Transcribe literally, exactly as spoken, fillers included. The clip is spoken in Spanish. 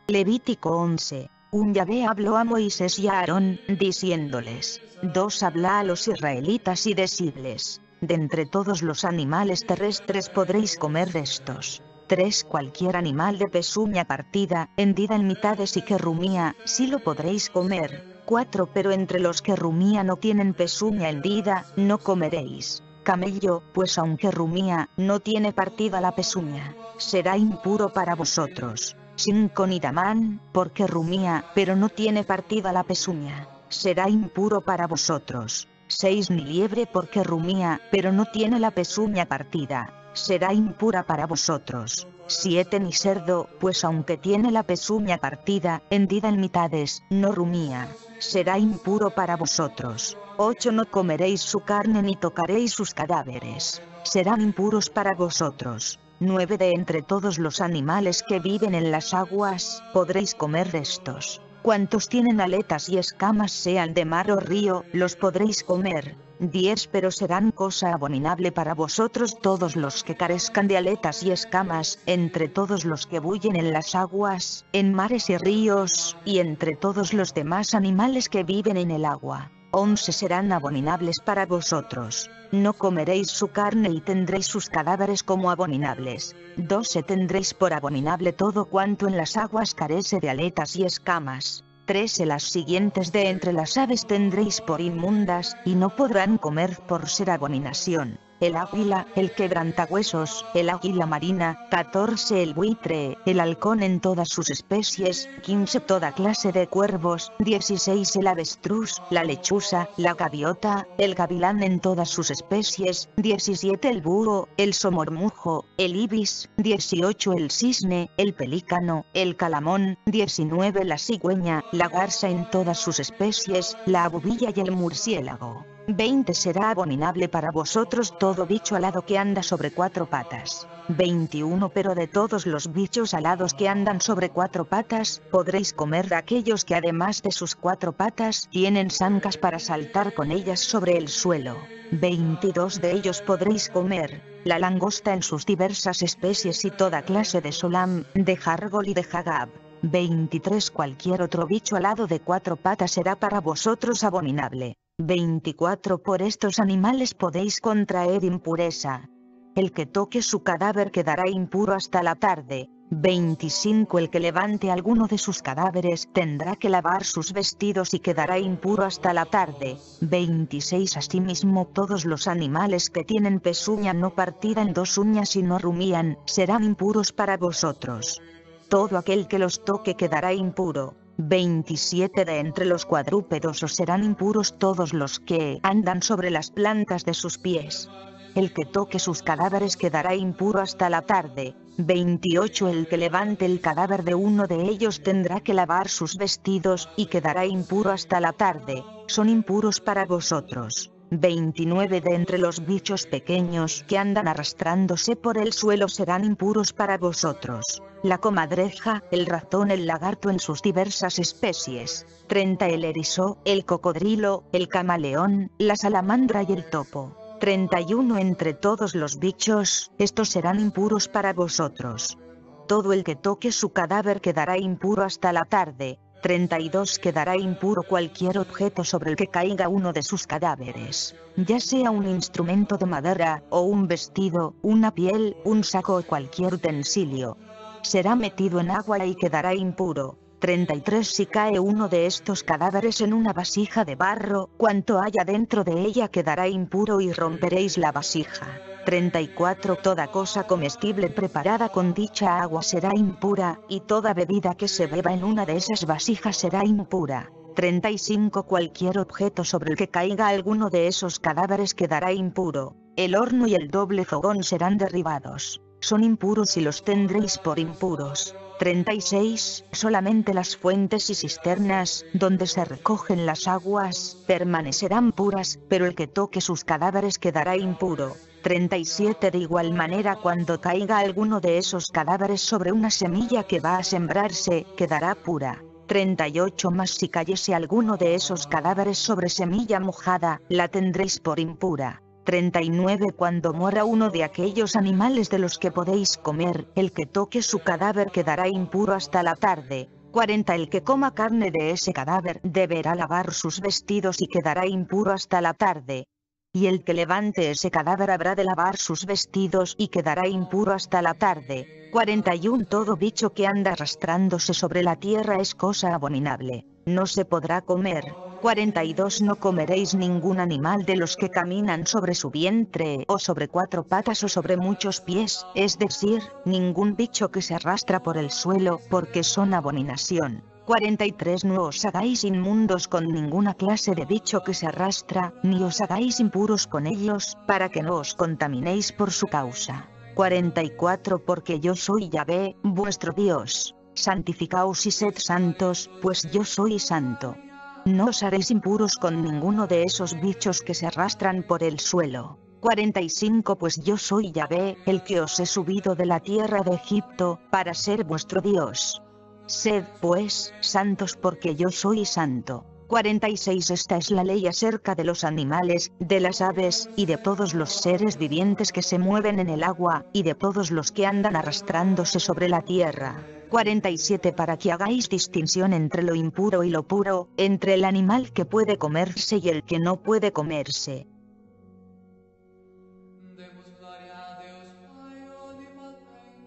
Levítico once. Un Yahvé habló a Moisés y a Aarón, diciéndoles: dos habla a los israelitas y decidles: de entre todos los animales terrestres podréis comer de estos. tres Cualquier animal de pezuña partida, hendida en mitades y que rumía, sí lo podréis comer. cuatro Pero entre los que rumían o tienen pezuña hendida, no comeréis. Camello, pues aunque rumía, no tiene partida la pezuña, será impuro para vosotros. cinco Ni damán, porque rumía, pero no tiene partida la pezuña, será impuro para vosotros. seis Ni liebre, porque rumía, pero no tiene la pezuña partida, será impura para vosotros. siete Ni cerdo, pues aunque tiene la pezuña partida, hendida en mitades, no rumía, será impuro para vosotros. ocho No comeréis su carne ni tocaréis sus cadáveres, serán impuros para vosotros. nueve De entre todos los animales que viven en las aguas, podréis comer de estos. Cuantos tienen aletas y escamas, sean de mar o río, los podréis comer. diez Pero serán cosa abominable para vosotros todos los que carezcan de aletas y escamas, entre todos los que bullen en las aguas, en mares y ríos, y entre todos los demás animales que viven en el agua. once Serán abominables para vosotros. No comeréis su carne y tendréis sus cadáveres como abominables. doce Tendréis por abominable todo cuanto en las aguas carece de aletas y escamas. trece Las siguientes de entre las aves tendréis por inmundas, y no podrán comer por ser abominación: el águila, el quebrantahuesos, el águila marina. catorce El buitre, el halcón en todas sus especies. quince Toda clase de cuervos. dieciséis El avestruz, la lechuza, la gaviota, el gavilán en todas sus especies. diecisiete El búho, el somormujo, el ibis. dieciocho El cisne, el pelícano, el calamón. diecinueve La cigüeña, la garza en todas sus especies, la abubilla y el murciélago. veinte Será abominable para vosotros todo bicho alado que anda sobre cuatro patas. veintiuno Pero de todos los bichos alados que andan sobre cuatro patas, podréis comer de aquellos que además de sus cuatro patas, tienen zancas para saltar con ellas sobre el suelo. veintidós De ellos podréis comer: la langosta en sus diversas especies y toda clase de solam, de jargol y de jagab. veintitrés Cualquier otro bicho alado de cuatro patas será para vosotros abominable. veinticuatro Por estos animales podéis contraer impureza. El que toque su cadáver quedará impuro hasta la tarde. veinticinco El que levante alguno de sus cadáveres tendrá que lavar sus vestidos y quedará impuro hasta la tarde. veintiséis Asimismo todos los animales que tienen pezuña no partida en dos uñas y no rumían, serán impuros para vosotros. Todo aquel que los toque quedará impuro. veintisiete De entre los cuadrúpedos os serán impuros todos los que andan sobre las plantas de sus pies. El que toque sus cadáveres quedará impuro hasta la tarde. veintiocho El que levante el cadáver de uno de ellos tendrá que lavar sus vestidos, y quedará impuro hasta la tarde, son impuros para vosotros. veintinueve De entre los bichos pequeños que andan arrastrándose por el suelo serán impuros para vosotros: la comadreja, el ratón, el lagarto en sus diversas especies. treinta El erizo, el cocodrilo, el camaleón, la salamandra y el topo. treinta y uno Entre todos los bichos, estos serán impuros para vosotros. Todo el que toque su cadáver quedará impuro hasta la tarde. treinta y dos Quedará impuro cualquier objeto sobre el que caiga uno de sus cadáveres, ya sea un instrumento de madera, o un vestido, una piel, un saco o cualquier utensilio. Será metido en agua y quedará impuro. treinta y tres Si cae uno de estos cadáveres en una vasija de barro, cuanto haya dentro de ella quedará impuro y romperéis la vasija. treinta y cuatro Toda cosa comestible preparada con dicha agua será impura, y toda bebida que se beba en una de esas vasijas será impura. treinta y cinco Cualquier objeto sobre el que caiga alguno de esos cadáveres quedará impuro. El horno y el doble fogón serán derribados, son impuros y los tendréis por impuros. treinta y seis Solamente las fuentes y cisternas, donde se recogen las aguas, permanecerán puras, pero el que toque sus cadáveres quedará impuro. treinta y siete De igual manera cuando caiga alguno de esos cadáveres sobre una semilla que va a sembrarse, quedará pura. treinta y ocho Mas si cayese alguno de esos cadáveres sobre semilla mojada, la tendréis por impura. treinta y nueve Cuando muera uno de aquellos animales de los que podéis comer, el que toque su cadáver quedará impuro hasta la tarde. cuarenta El que coma carne de ese cadáver deberá lavar sus vestidos y quedará impuro hasta la tarde. Y el que levante ese cadáver habrá de lavar sus vestidos y quedará impuro hasta la tarde. cuarenta y uno Todo bicho que anda arrastrándose sobre la tierra es cosa abominable, no se podrá comer. cuarenta y dos No comeréis ningún animal de los que caminan sobre su vientre o sobre cuatro patas o sobre muchos pies, es decir, ningún bicho que se arrastra por el suelo, porque son abominación. cuarenta y tres No os hagáis inmundos con ninguna clase de bicho que se arrastra, ni os hagáis impuros con ellos, para que no os contaminéis por su causa. cuarenta y cuatro Porque yo soy Yahvé, vuestro Dios. Santificaos y sed santos, pues yo soy santo. No os haréis impuros con ninguno de esos bichos que se arrastran por el suelo. cuarenta y cinco Pues yo soy Yahvé, el que os he subido de la tierra de Egipto, para ser vuestro Dios. Sed, pues, santos porque yo soy santo. cuarenta y seis Esta es la ley acerca de los animales, de las aves, y de todos los seres vivientes que se mueven en el agua, y de todos los que andan arrastrándose sobre la tierra. cuarenta y siete Para que hagáis distinción entre lo impuro y lo puro, entre el animal que puede comerse y el que no puede comerse.